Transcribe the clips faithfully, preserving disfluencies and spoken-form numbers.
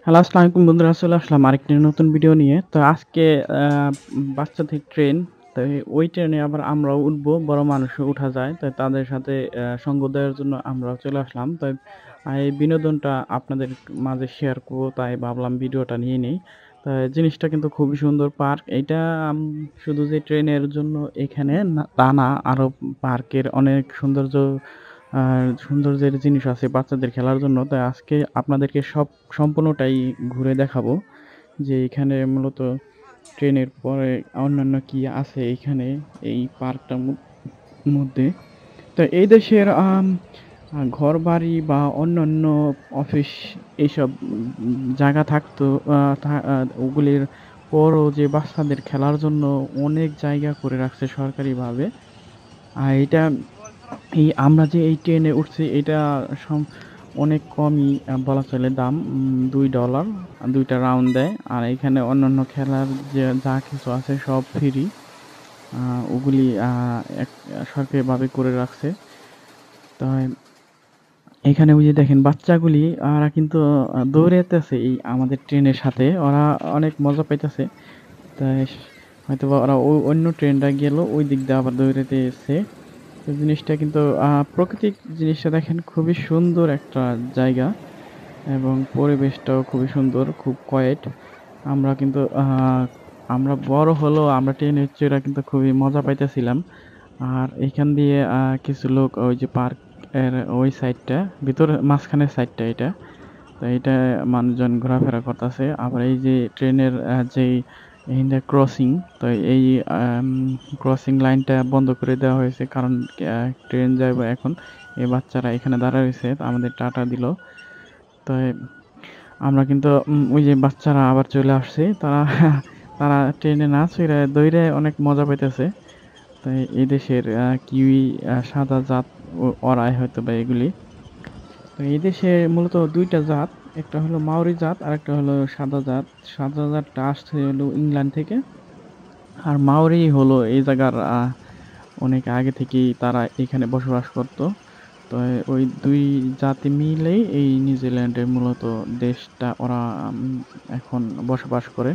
Hello, আসসালামু আলাইকুম বন্ধুরা, চলে আসলাম আরেকটি নতুন ভিডিও নিয়ে। তো আজকে আ বাচ্চাদের ট্রেন, তো ওই ট্রেনে আবার আমরাও উঠবো, বড় মানুষও উঠা যায়। তো তাদের সাথে আ সঙ্গ দেওয়ার জন্য আমরাও চলে আসলাম। তো আ এই বিনোদনটা আপনাদের মাঝে শেয়ার করব, তাই ভাবলাম ভিডিওটা নিয়ে নেই। তো জিনিসটা কিন্তু খুবই সুন্দর পার্ক। এইটা আম শুধু যে ট্রেনের জন্য এখানে না তা না, আরো পার্কের অনেক সৌন্দর্য আ সৌন্দর্যের জিনিস আছে বাচ্চাদের খেলার জন্য। তাই আজকে আপনাদেরকে সব সম্পূর্ণটাই ঘুরে দেখাবো যে এখানে মূলত ট্রেনের পরে অন্যান্য কি আছে এইখানে এই পার্কটার ম মধ্যে। তো এই দেশের আম আ ঘরবাড়ি বা অন্যান্য অফিস এইসব উম জায়গা থাকতো, আ থা আ ওগুলির পরও যে বাচ্চাদের খেলার জন্য অনেক জায়গা করে রাখছে সরকারিভাবে। আর এটা এই আমরা যে এই ট্রেনে উঠছি এটা সম অনেক কমই আ বলা চলে দাম। উম দুই ডলার দুই টা রাউন্ড দেয়। আর এখানে অন্যান্য খেলার যে যা কিছু আছে সব ফ্রি। আ ওগুলি আ এক সরকারিভাবে করে রাখছে। তো এখানে ওই যে দেখেন বাচ্চাগুলি ওরা কিন্তু আ দৌড়াইতেছে এই আমাদের ট্রেনের সাথে। ওরা অনেক মজা পাইতেছে। তাই হয়তোবা ওরা ও অন্য ট্রেনটা গেল ওই দিক দিয়ে আবার দৌড়াইতে এসছে। তো জিনিসটা কিন্তু আ প্রাকৃতিক জিনিসটা দেখেন খুবই সুন্দর একটা জায়গা এবং পরিবেশটাও খুবই সুন্দর, খুব কোয়েট। আমরা কিন্তু আ আমরা বড় হলেও আমরা ট্রেনে চইড়া কিন্তু খুবই মজা পাইতেছিলাম। আর এইখান দিয়ে আ কিছু লোক ওই যে পার্ক এর ওই সাইডটা ভিতরে মাঝখানের সাইডটা এটা। তো এইটা মানুষজন ঘোরাফেরা করতেছে। আবার এই যে ট্রেনের আ যেই এইখানটা ক্রসিং, তো এই আম ক্রসিং লাইনটা বন্ধ করে দেওয়া হয়েছে কারণ আ ট্রেন যাইবে এখন। এই বাচ্চারা এখানে দাঁড়ায় রইছে। আমাদের টাটা দিল। তো আমরা কিন্তু উম ওই যে বাচ্চারা আবার চলে আসছে। তারা তারা ট্রেনে না চইড়া দইড়ায় অনেক মজা পাইতেছে। তো এই দেশের আ কিউই আ সাদা জাত ও ওরাই হয়তোবা এগুলি। তো এই দেশে মূলত দুই টা জাত। একটা হলো মাওরি জাত, আরেকটা হলো সাদা জাত। সাদা জাতটা আসছে হলো ইংল্যান্ড থেকে। আর মাওরি হলো এই জায়গার আ অনেক আগে থেকেই তারা এখানে বসবাস করত। তো ওই দুই জাতি মিলেই এই নিউজিল্যান্ডের মূলত দেশটা ওরা আম এখন বসবাস করে।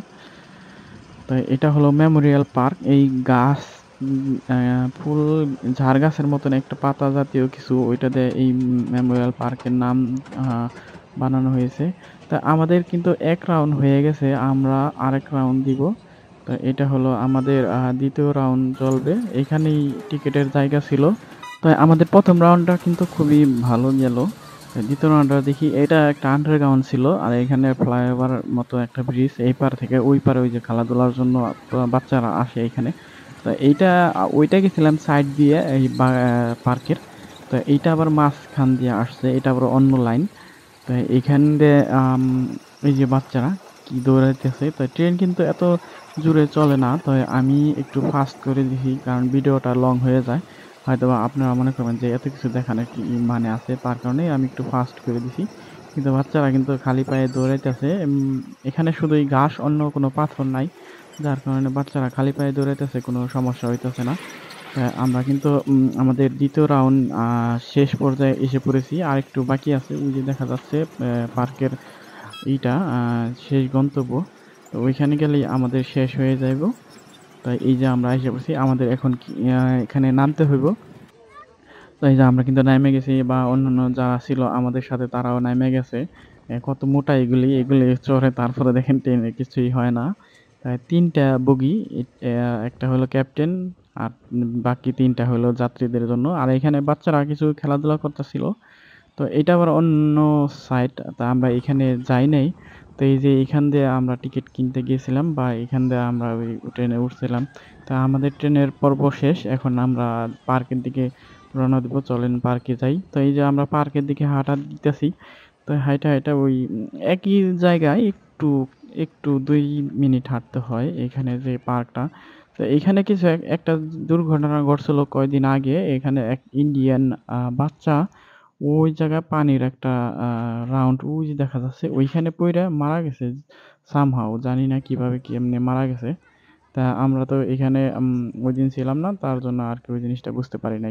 তো এটা হলো মেমোরিয়াল পার্ক। এই গাছ উম আ ফুল ঝাড় গাছের মতন একটা পাতা জাতীয় কিছু ওইটা দিয়ে এই মেমোরিয়াল পার্কের নাম আ বানানো হয়েছে। তো আমাদের কিন্তু এক রাউন্ড হয়ে গেছে। আমরা আরেক রাউন্ড দিব। তো এটা হলো আমাদের আ দ্বিতীয় রাউন্ড চলবে। এখানেই টিকেটের জায়গা ছিল। তো আমাদের প্রথম রাউন্ডটা কিন্তু খুবই ভালো গেল। দ্বিতীয় রাউন্ডটা দেখি এটা একটা আন্ডারগ্রাউন্ড ছিল। আর এখানে ফ্লাইওভার মতো একটা ব্রিজ। এই পার থেকে ওই পারে ওই যে খেলাধুলার জন্য আ বাচ্চারা আসে এখানে। তো এইটা আ ওইটা গেছিলাম সাইড দিয়ে এই বা পার্কের। তো এইটা আবার মাঝখান দিয়ে আসছে। এটা আবার অন্য লাইন। তো এইখান দিয়ে আম এই যে বাচ্চারা কি দৌড়াইতেছে। তো ট্রেন কিন্তু এত জোরে চলে না। তো আমি একটু ফাস্ট করে দিছি কারণ ভিডিওটা লং হয়ে যায়। হয়তোবা আপনারা মনে করবেন যে এত কিছু দেখানোর কি মানে আছে, তার কারণেই আমি একটু ফাস্ট করে দিছি। কিন্তু বাচ্চারা কিন্তু খালি পায়ে দৌড়াইতেছে। উম এখানে শুধুই ঘাস, অন্য কোনো পাথর নাই। যার কারণে বাচ্চারা খালি পায়ে দৌড়াইতেছে, কোনো সমস্যা হইতেছে না। হ্যাঁ, আমরা কিন্তু উম আমাদের দ্বিতীয় রাউন্ড আ শেষ পর্যায়ে এসে পড়েছি। আরেকটু বাকি আছে। ওই যে দেখা যাচ্ছে অ্যা পার্কের ইটা আ শেষ গন্তব্য। তো ওইখানে গেলেই আমাদের শেষ হয়ে যাইব। তাই এই যে আমরা এসে পড়ছি। আমাদের এখন কি আ এখানে নামতে হইব। তো এই যে আমরা কিন্তু নাইমে গেছি বা অন্যান্য যারা ছিল আমাদের সাথে তারাও নাইমে গেছে। এ কত মোটা এগুলি, এগুলি চড়ে তারপরে দেখেন ট্রেনে কিছুই হয় না। আ তিন টা বগি, এ অ্যা একটা হলো ক্যাপ্টেন আর উম বাকি তিন টা হলো যাত্রীদের জন্য। আর এখানে বাচ্চারা কিছু খেলাধুলা করতেছিল। তো এটা আবার অন্য সাইট। তা আমরা এখানে যাই নাই। তো এই যে এখান দিয়ে আমরা টিকিট কিনতে গিয়েছিলাম বা এখান দিয়ে আমরা ওই ট্রেনে উঠছিলাম। তা আমাদের ট্রেনের পর্ব শেষ। এখন আমরা পার্কের দিকে রওনা দিব। চলেন পার্কে যাই। তো এই যে আমরা পার্কের দিকে হাঁটা দিতেছি। তো হাইটা, হাইটা ওই উম একই জায়গায় একটু, একটু দুই মিনিট হাঁটতে হয় এখানে যে পার্কটা। তো এইখানে কিছু এক একটা দুর্ঘটনা ঘটছিল কয়দিন আগে। এখানে এক ইন্ডিয়ান আ বাচ্চা ওই জায়গায় পানির একটা আ রাউন্ড ওই যে দেখা যাচ্ছে ওইখানে পইড়া মারা গেছে somehow, জানি না কিভাবে কেমনে মারা গেছে। তা আমরা তো এখানে উম ঐদিন ছিলাম না। তার জন্য আরকি ওই জিনিসটা বুঝতে পারি নাইকা।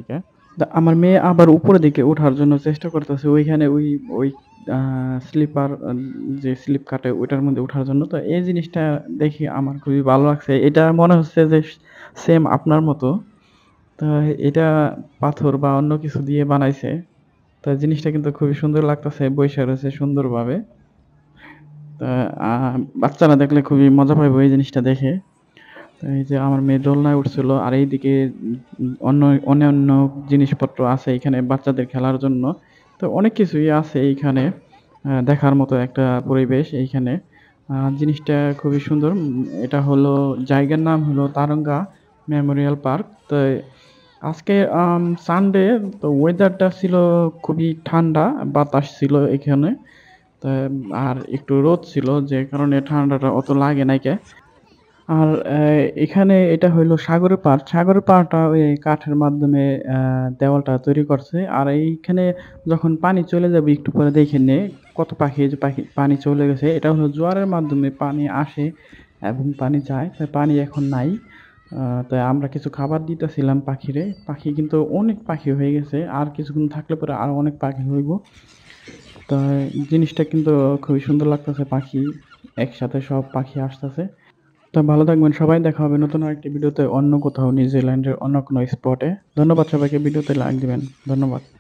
তা আমার মেয়ে আবার উপরের দিকে ওঠার জন্য চেষ্টা করতেছে ওইখানে ওই ওই স্লিপার যে স্লিপ কাটে ওইটার মধ্যে ওঠার জন্য। তো এই জিনিসটা দেখে আমার খুবই ভালো লাগছে। এটা মনে হচ্ছে যে সেম আপনার মতো। তো এটা পাথর বা অন্য কিছু দিয়ে বানাইছে। তো জিনিসটা কিন্তু খুবই সুন্দর লাগতেছে, বইসা রয়েছে সুন্দরভাবে। তা আ বাচ্চারা দেখলে খুবই মজা পাইবো এই জিনিসটা দেখে। তো এই যে আমার মেয়ে দোলনায় উঠছিল আর এইদিকে উম অন্য অন্যান্য জিনিসপত্র আছে এখানে বাচ্চাদের খেলার জন্য। তো অনেক কিছুই আছে এইখানে। আ দেখার মতো একটা পরিবেশ এইখানে। আ জিনিসটা খুবই সুন্দর। উম এটা হলো জায়গার নাম হলো তারঙ্গা মেমোরিয়াল পার্ক। তো আজকে আম সানডে, তো ওয়েদারটা ছিল খুবই ঠান্ডা, বাতাস ছিল এখানে। তো আর একটু রোদ ছিল যে কারণে ঠান্ডাটা অত লাগে নাইকা। আর অ্যা এখানে এটা হইলো সাগরের পাড়। সাগরের পাড়টা ওই কাঠের মাধ্যমে অ্যা দেওয়ালটা তৈরি করছে। আর এইখানে যখন পানি চলে যাবে একটু পরে দেখেন কত পাখি, এই যে পাখি পানি চলে গেছে। এটা হলো জোয়ারের মাধ্যমে পানি আসে এবং পানি যায়। তাই পানি এখন নাই। আ তাই আমরা কিছু খাবার দিতেছিলাম পাখিরে। পাখি কিন্তু অনেক পাখি হয়ে গেছে। আর কিছুক্ষণ থাকলে পরে আরো অনেক পাখি হইব। তো জিনিসটা কিন্তু খুবই সুন্দর লাগতেছে, পাখি একসাথে সব পাখি আসতেছে। তো ভালো থাকবেন সবাই। দেখা হবে নতুন আরেকটি ভিডিওতে অন্য কোথাও নিউজিল্যান্ডের অন্য কোনো স্পটে। ধন্যবাদ সবাইকে, ভিডিওতে লাইক দিবেন। ধন্যবাদ।